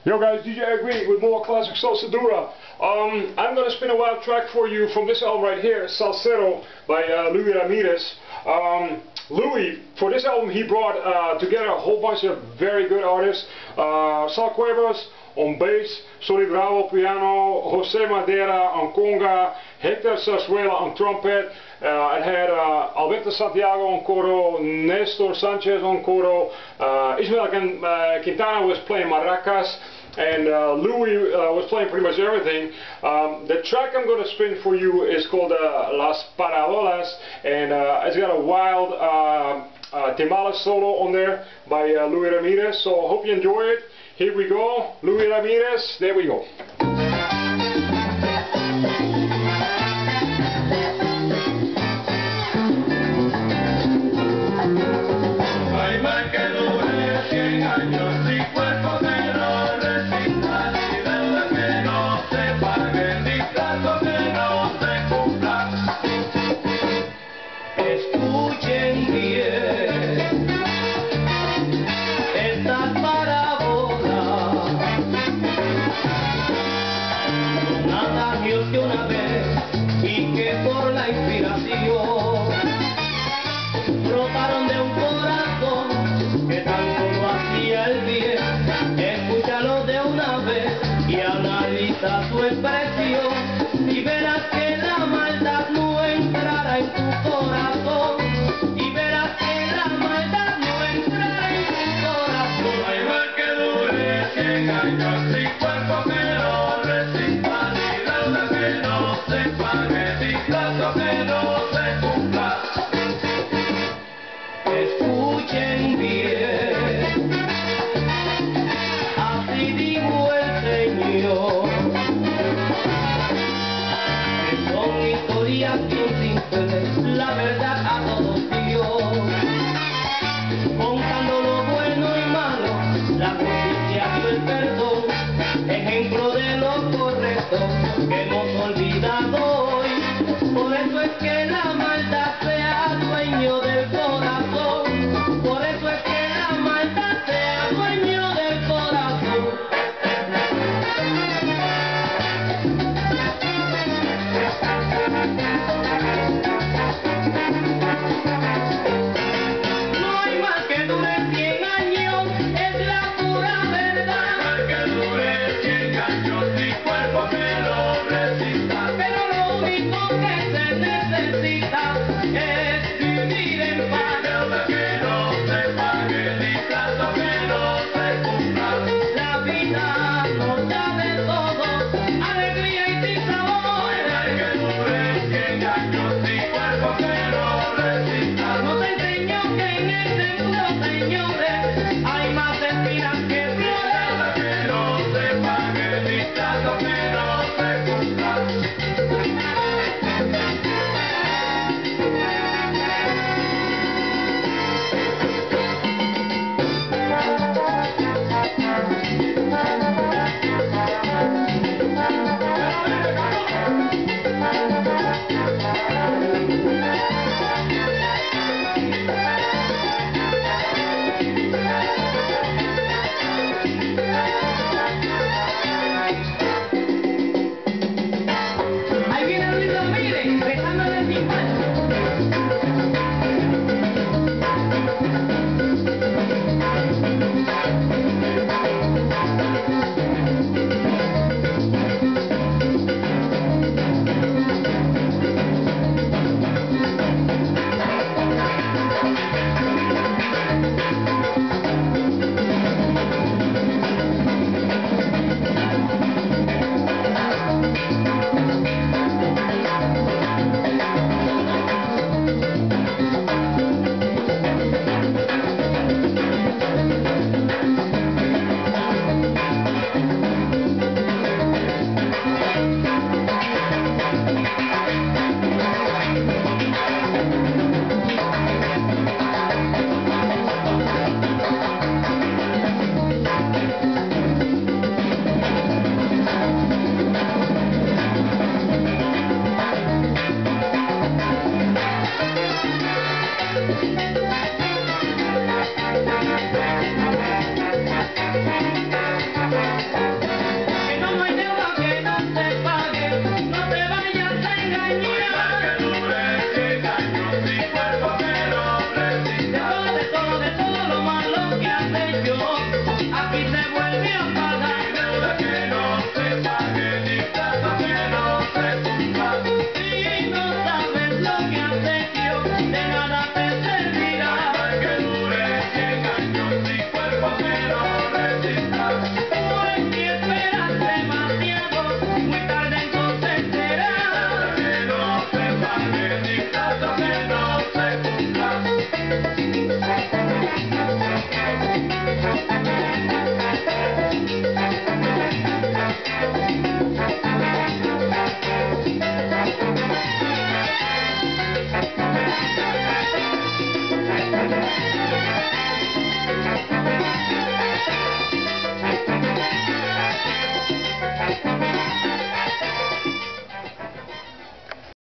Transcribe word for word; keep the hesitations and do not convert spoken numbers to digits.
Yo guys, D J Agui with more classic salsa dura. Um, I'm gonna spin a wild track for you from this album right here, Salsero by uh, Louis Ramirez. Um, Louis, for this album, he brought uh, together a whole bunch of very good artists. Uh, Sal Cuevas on bass, Sonny Bravo on piano, Jose Madera on conga, Hector Zarzuela on trumpet. Uh, it had uh, Alberto Santiago on coro, Nestor Sanchez on coro, uh, Ismael uh, Quintana was playing maracas, and uh, Louis uh, was playing pretty much everything. Um, the track I'm going to spin for you is called uh, Las Parabolas, and uh, it's got a wild uh, uh, timbales solo on there by uh, Louis Ramirez, so I hope you enjoy it. Here we go, Louis Ramirez, there we go. Escuchen bien estas parábolas, son adagios que una vez y que por la inspiración brotaron de un corazón que tan solo hacía el bien. Escúchalo de una vez y analiza su expresión y verás que la maldad no entrará en tu corazón. Y verás que la maldad no entrará en tu corazón. No hay mal que dure cien años, sin cuerpo que no resista, ni deuda que no se pague, ni plazo que no se cumpla. Escuchen bien, así dijo el Señor, que son historias bien simples, la verdad a todos Dios, contando lo bueno y malo, la justicia y el perdón, ejemplo de lo correcto que